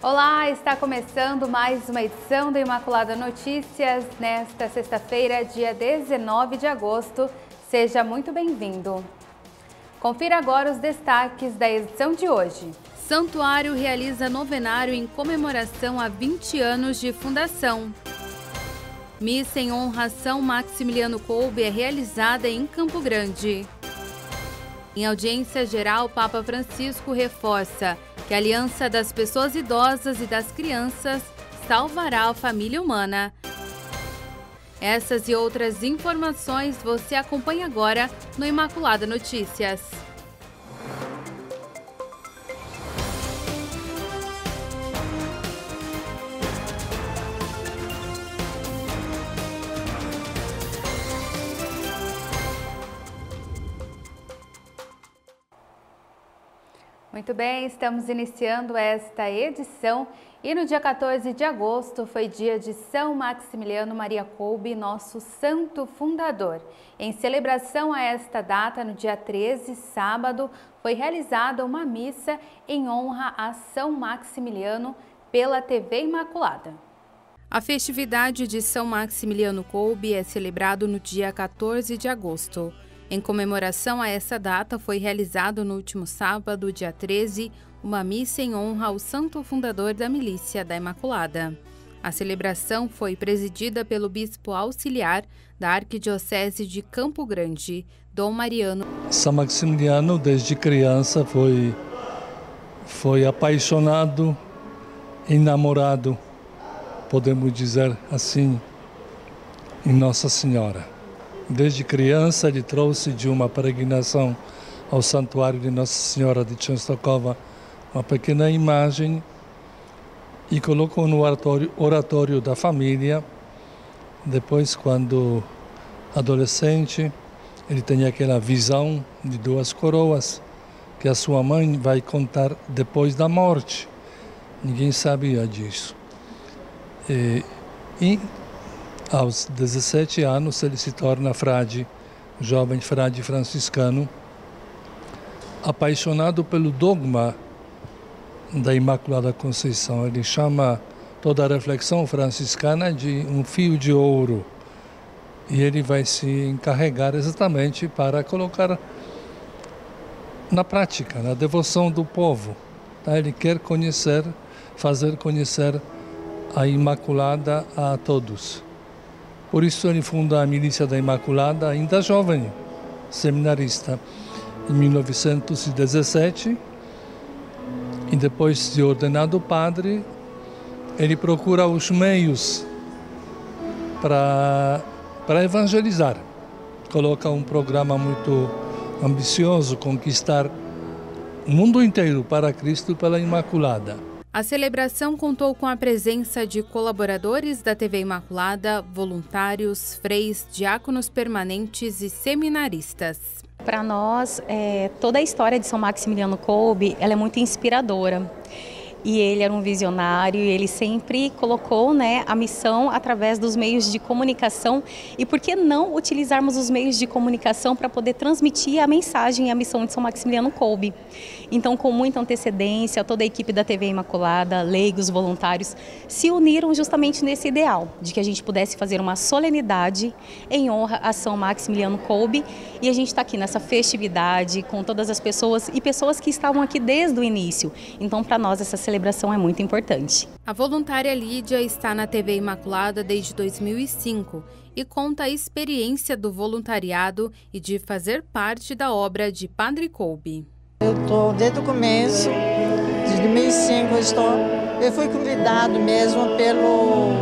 Olá, está começando mais uma edição do Imaculada Notícias nesta sexta-feira, dia 19 de agosto. Seja muito bem-vindo. Confira agora os destaques da edição de hoje. Santuário realiza novenário em comemoração a 20 anos de fundação. Missa em honra a São Maximiliano Kolbe é realizada em Campo Grande. Em audiência geral, Papa Francisco reforça que a aliança das pessoas idosas e das crianças salvará a família humana. Essas e outras informações você acompanha agora no Imaculada Notícias. Muito bem, estamos iniciando esta edição e no dia 14 de agosto foi dia de São Maximiliano Maria Kolbe, nosso santo fundador. Em celebração a esta data, no dia 13, sábado, foi realizada uma missa em honra a São Maximiliano pela TV Imaculada. A festividade de São Maximiliano Kolbe é celebrado no dia 14 de agosto. Em comemoração a essa data, foi realizado no último sábado, dia 13, uma missa em honra ao santo fundador da Milícia da Imaculada. A celebração foi presidida pelo bispo auxiliar da Arquidiocese de Campo Grande, Dom Mariano. São Maximiliano, desde criança, foi apaixonado, enamorado, podemos dizer assim, em Nossa Senhora. Desde criança, ele trouxe de uma peregrinação ao Santuário de Nossa Senhora de Częstochowa uma pequena imagem e colocou no oratório da família. Depois, quando adolescente, ele tem aquela visão de duas coroas que a sua mãe vai contar depois da morte. Ninguém sabia disso. E aos 17 anos, ele se torna frade, jovem frade franciscano, apaixonado pelo dogma da Imaculada Conceição. Ele chama toda a reflexão franciscana de um fio de ouro. E ele vai se encarregar exatamente para colocar na prática, na devoção do povo. Ele quer fazer conhecer a Imaculada a todos. Por isso ele funda a Milícia da Imaculada, ainda jovem, seminarista, em 1917. E depois de ordenado padre, ele procura os meios para evangelizar. Coloca um programa muito ambicioso, conquistar o mundo inteiro para Cristo pela Imaculada. A celebração contou com a presença de colaboradores da TV Imaculada, voluntários, freis, diáconos permanentes e seminaristas. Para nós, toda a história de São Maximiliano Kolbe, ela é muito inspiradora. E ele era um visionário, ele sempre colocou, a missão através dos meios de comunicação. E por que não utilizarmos os meios de comunicação para poder transmitir a mensagem e a missão de São Maximiliano Kolbe? Então, com muita antecedência, toda a equipe da TV Imaculada, leigos, voluntários, se uniram justamente nesse ideal, de que a gente pudesse fazer uma solenidade em honra a São Maximiliano Kolbe. E a gente está aqui nessa festividade com todas as pessoas e pessoas que estavam aqui desde o início. Então, para nós, essa celebração é muito importante. A voluntária Lídia está na TV Imaculada desde 2005 e conta a experiência do voluntariado e de fazer parte da obra de Padre Kolbe. Eu estou desde o começo, de 2005 eu fui convidado mesmo pelo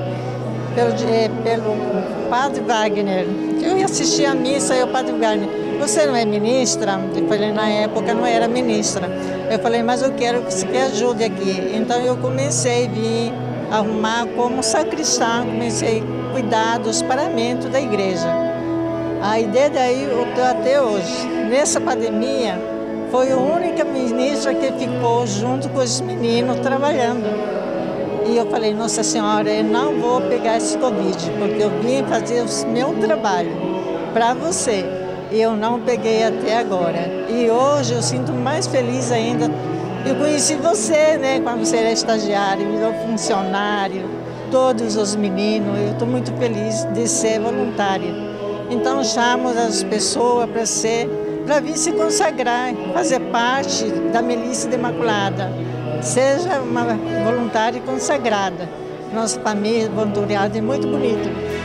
Padre Wagner. Eu ia assistir a missa e o Padre Wagner: você não é ministra? Eu falei, na época não era ministra. Eu falei, mas eu quero que você ajude aqui. Então eu comecei a vir arrumar como sacristã, comecei a cuidar dos paramentos da igreja. Aí desde aí eu estou até hoje. Nessa pandemia, foi a única ministra que ficou junto com os meninos trabalhando. E eu falei, Nossa Senhora, eu não vou pegar esse Covid, porque eu vim fazer o meu trabalho para você. E eu não peguei até agora. E hoje eu sinto mais feliz ainda Eu conheci você, né, quando você era estagiário, virou funcionário, todos os meninos. Eu estou muito feliz de ser voluntária. Então chamo as pessoas para vir se consagrar, fazer parte da Milícia da Imaculada. Seja uma voluntária consagrada. Nossa família, voluntariado é muito bonito.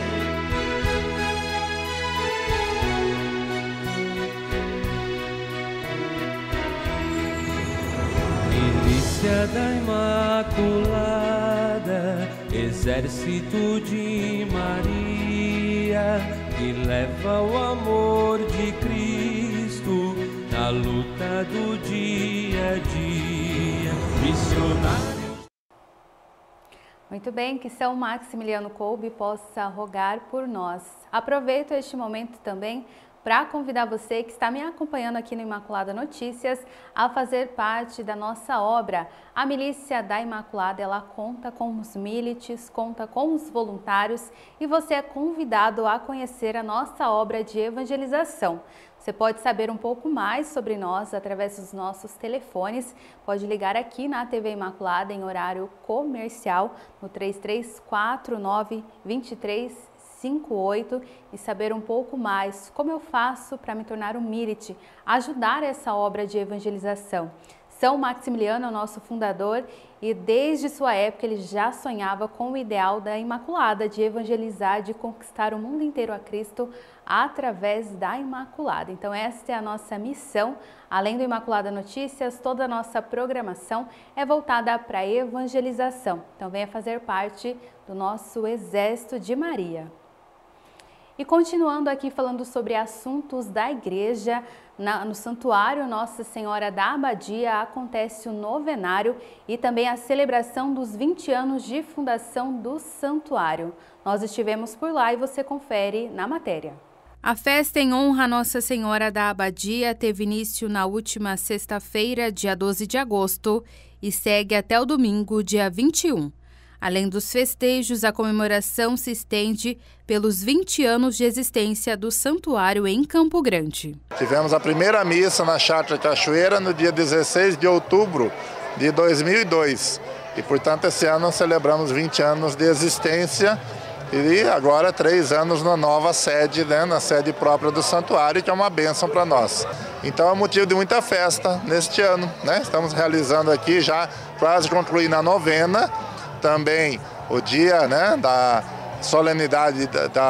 Milícia da Imaculada, exército de Maria, que leva o amor de Cristo na luta do dia a dia. Missionário. Muito bem, que São Maximiliano Kolbe possa rogar por nós. Aproveito este momento também para convidar você que está me acompanhando aqui no Imaculada Notícias a fazer parte da nossa obra. A Milícia da Imaculada, ela conta com os milites, conta com os voluntários e você é convidado a conhecer a nossa obra de evangelização. Você pode saber um pouco mais sobre nós através dos nossos telefones. Pode ligar aqui na TV Imaculada em horário comercial no 3349-2358 e saber um pouco mais como eu faço para me tornar um milite, ajudar essa obra de evangelização. São Maximiliano é o nosso fundador e desde sua época ele já sonhava com o ideal da Imaculada, de evangelizar, de conquistar o mundo inteiro a Cristo através da Imaculada. Então esta é a nossa missão. Além do Imaculada Notícias, toda a nossa programação é voltada para a evangelização. Então venha fazer parte do nosso Exército de Maria. E continuando aqui falando sobre assuntos da igreja, no Santuário Nossa Senhora da Abadia acontece o novenário e também a celebração dos 20 anos de fundação do santuário. Nós estivemos por lá e você confere na matéria. A festa em honra a Nossa Senhora da Abadia teve início na última sexta-feira, dia 12 de agosto, e segue até o domingo, dia 21. Além dos festejos, a comemoração se estende pelos 20 anos de existência do santuário em Campo Grande. Tivemos a primeira missa na Chácara Cachoeira no dia 16 de outubro de 2002. E, portanto, esse ano celebramos 20 anos de existência e agora 3 anos na nova sede, né, na sede própria do santuário, que é uma bênção para nós. Então é motivo de muita festa neste ano, né? Estamos realizando aqui, já quase concluindo a novena, também o dia, né, da solenidade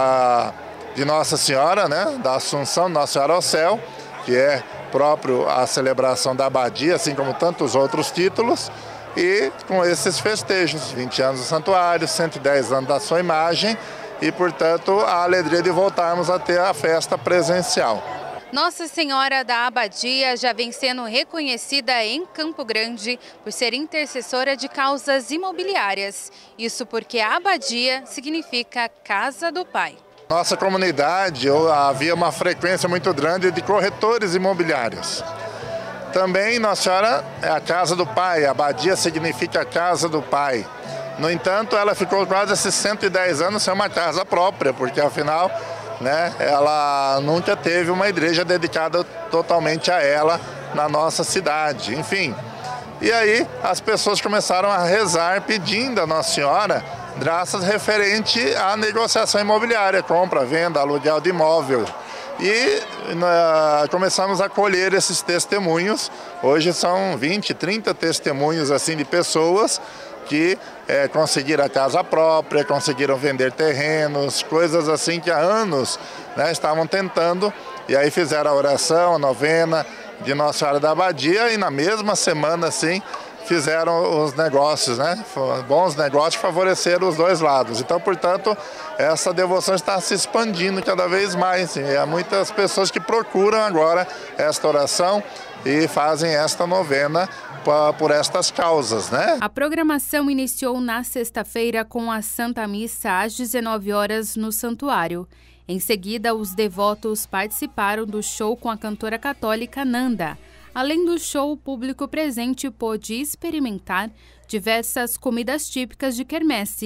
de Nossa Senhora, né, da Assunção de Nossa Senhora ao Céu, que é próprio a celebração da abadia, assim como tantos outros títulos, e com esses festejos, 20 anos do santuário, 110 anos da sua imagem e, portanto, a alegria de voltarmos a ter a festa presencial. Nossa Senhora da Abadia já vem sendo reconhecida em Campo Grande por ser intercessora de causas imobiliárias. Isso porque a Abadia significa Casa do Pai. Nossa comunidade havia uma frequência muito grande de corretores imobiliários. Também Nossa Senhora é a Casa do Pai, a Abadia significa Casa do Pai. No entanto, ela ficou quase esses 110 anos sem uma casa própria, porque afinal, né, ela nunca teve uma igreja dedicada totalmente a ela na nossa cidade, enfim. E aí as pessoas começaram a rezar pedindo a Nossa Senhora graças referente à negociação imobiliária, compra, venda, aluguel de imóvel. E começamos a colher esses testemunhos. Hoje são 20, 30 testemunhos assim de pessoas que conseguiram a casa própria, conseguiram vender terrenos, coisas assim que há anos, né, estavam tentando, e aí fizeram a oração, a novena de Nossa Senhora da Abadia e na mesma semana assim fizeram os negócios, né, bons negócios que favoreceram os dois lados. Então, portanto, essa devoção está se expandindo cada vez mais e há muitas pessoas que procuram agora esta oração e fazem esta novena por estas causas, né? A programação iniciou na sexta-feira com a Santa Missa às 19 horas no santuário. Em seguida, os devotos participaram do show com a cantora católica Nanda. Além do show, o público presente pôde experimentar diversas comidas típicas de quermesse,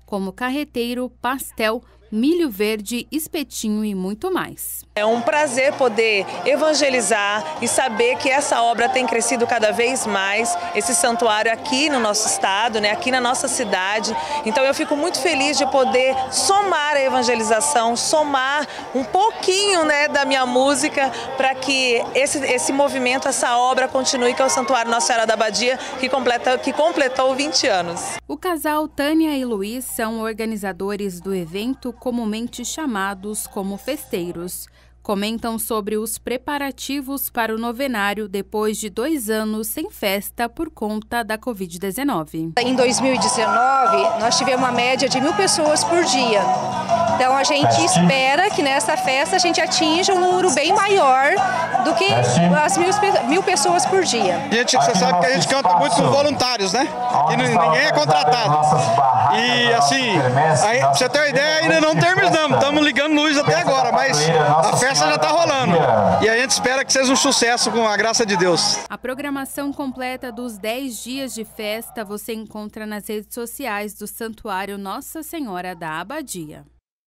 como carreteiro, pastel, milho verde, espetinho e muito mais. É um prazer poder evangelizar e saber que essa obra tem crescido cada vez mais, esse santuário aqui no nosso estado, né, aqui na nossa cidade. Então eu fico muito feliz de poder somar a evangelização, somar um pouquinho, né, da minha música para que esse movimento, essa obra continue, que é o Santuário Nossa Senhora da Abadia, que completou 20 anos. O casal Tânia e Luiz são organizadores do evento, comumente chamados como festeiros. Comentam sobre os preparativos para o novenário depois de 2 anos sem festa por conta da Covid-19. Em 2019, nós tivemos uma média de 1.000 pessoas por dia. Então a gente espera que nessa festa a gente atinja um número bem maior do que as 1.000 pessoas por dia. Você sabe que a gente canta muito com voluntários, né? E ninguém é contratado. E assim, pra você ter uma ideia, ainda não terminamos. Estamos ligando luz até agora, mas a festa já está rolando. E a gente espera que seja um sucesso com a graça de Deus. A programação completa dos 10 dias de festa você encontra nas redes sociais do Santuário Nossa Senhora da Abadia.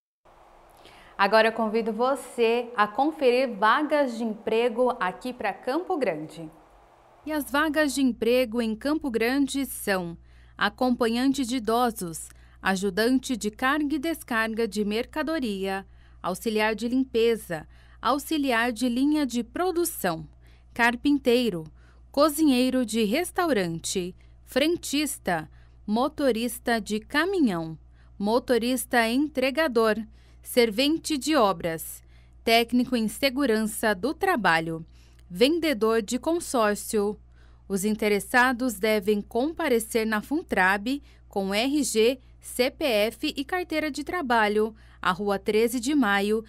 Agora eu convido você a conferir vagas de emprego aqui para Campo Grande. E as vagas de emprego em Campo Grande são acompanhante de idosos, ajudante de carga e descarga de mercadoria, auxiliar de limpeza, auxiliar de linha de produção, carpinteiro, cozinheiro de restaurante, frentista, motorista de caminhão, motorista entregador, servente de obras, técnico em segurança do trabalho, vendedor de consórcio. Os interessados devem comparecer na Funtrab com RG, CPF e carteira de trabalho, à Rua 13 de Maio,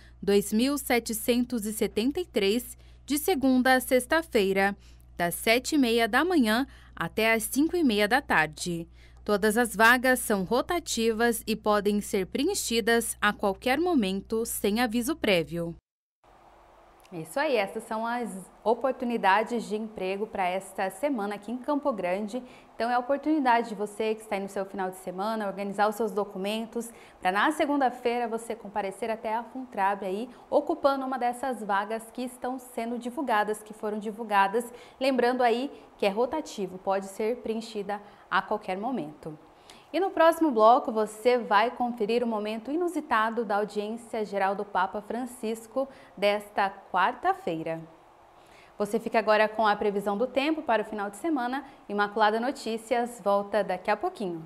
2773, de segunda a sexta-feira, das 7h30 da manhã até as 5h30 da tarde. Todas as vagas são rotativas e podem ser preenchidas a qualquer momento, sem aviso prévio. Isso aí, essas são as oportunidades de emprego para esta semana aqui em Campo Grande. Então é a oportunidade de você que está aí no seu final de semana, organizar os seus documentos, para na segunda-feira você comparecer até a Funtrab aí, ocupando uma dessas vagas que estão sendo divulgadas, que foram divulgadas. Lembrando aí que é rotativo, pode ser preenchida a qualquer momento. E no próximo bloco você vai conferir o momento inusitado da audiência geral do Papa Francisco desta quarta-feira. Você fica agora com a previsão do tempo para o final de semana. Imaculada Notícias volta daqui a pouquinho.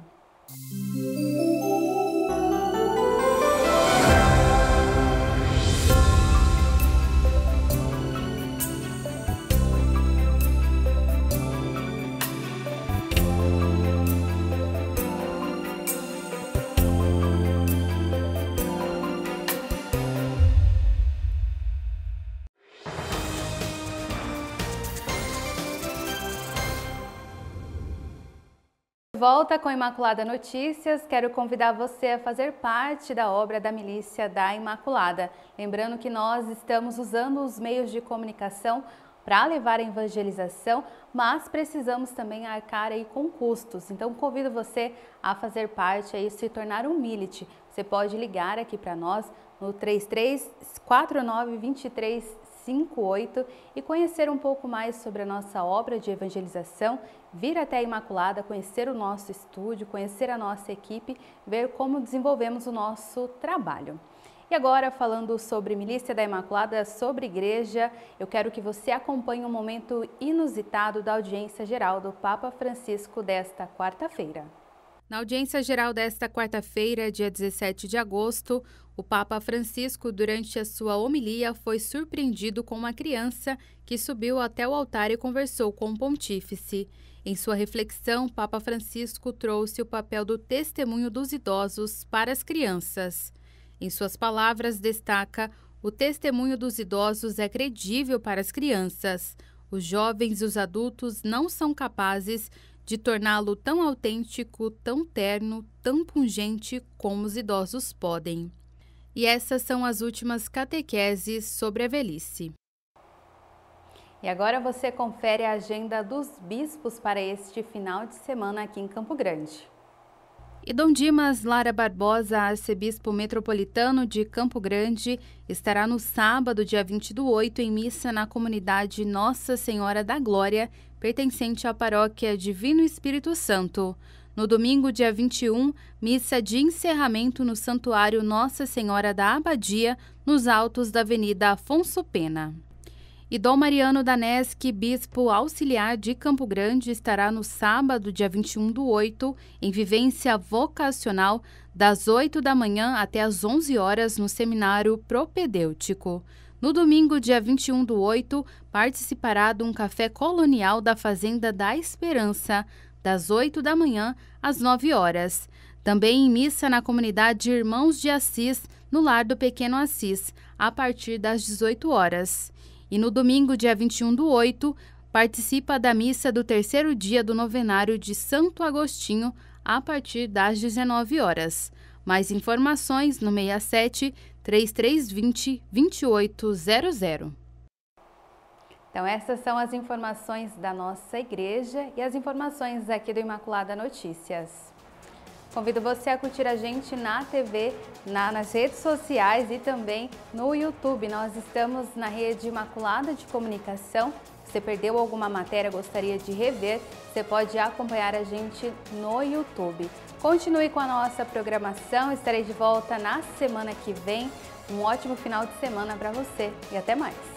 Volta com Imaculada Notícias, quero convidar você a fazer parte da obra da Milícia da Imaculada. Lembrando que nós estamos usando os meios de comunicação para levar a evangelização, mas precisamos também arcar aí com custos. Então convido você a fazer parte aí, se tornar um milite. Você pode ligar aqui para nós no 3349-2358 e conhecer um pouco mais sobre a nossa obra de evangelização, vir até a Imaculada, conhecer o nosso estúdio, conhecer a nossa equipe, ver como desenvolvemos o nosso trabalho. E agora, falando sobre Milícia da Imaculada, sobre igreja, eu quero que você acompanhe um momento inusitado da audiência geral do Papa Francisco desta quarta-feira. Na audiência geral desta quarta-feira, dia 17 de agosto, o Papa Francisco, durante a sua homilia, foi surpreendido com uma criança que subiu até o altar e conversou com o pontífice. Em sua reflexão, Papa Francisco trouxe o papel do testemunho dos idosos para as crianças. Em suas palavras, destaca: o testemunho dos idosos é credível para as crianças. Os jovens e os adultos não são capazes de torná-lo tão autêntico, tão terno, tão pungente como os idosos podem. E essas são as últimas catequeses sobre a velhice. E agora você confere a agenda dos bispos para este final de semana aqui em Campo Grande. E Dom Dimas Lara Barbosa, arcebispo metropolitano de Campo Grande, estará no sábado, dia 20/8, em missa na comunidade Nossa Senhora da Glória, pertencente à paróquia Divino Espírito Santo. No domingo, dia 21, missa de encerramento no Santuário Nossa Senhora da Abadia, nos altos da Avenida Afonso Pena. E Dom Mariano Danesc, bispo auxiliar de Campo Grande, estará no sábado, dia 21/8, em vivência vocacional, das 8 da manhã até as 11 horas, no seminário propedêutico. No domingo, dia 21/8, participará de um café colonial da Fazenda da Esperança, das 8 da manhã às 9 horas. Também em missa na comunidade Irmãos de Assis, no Lar do Pequeno Assis, a partir das 18 horas. E no domingo, dia 21/8, participa da missa do terceiro dia do novenário de Santo Agostinho, a partir das 19 horas. Mais informações no 67 3320 2800. Então, essas são as informações da nossa igreja e as informações aqui do Imaculada Notícias. Convido você a curtir a gente na TV, nas redes sociais e também no YouTube. Nós estamos na rede Imaculada de Comunicação. Se você perdeu alguma matéria, gostaria de rever, você pode acompanhar a gente no YouTube. Continue com a nossa programação, estarei de volta na semana que vem. Um ótimo final de semana para você e até mais!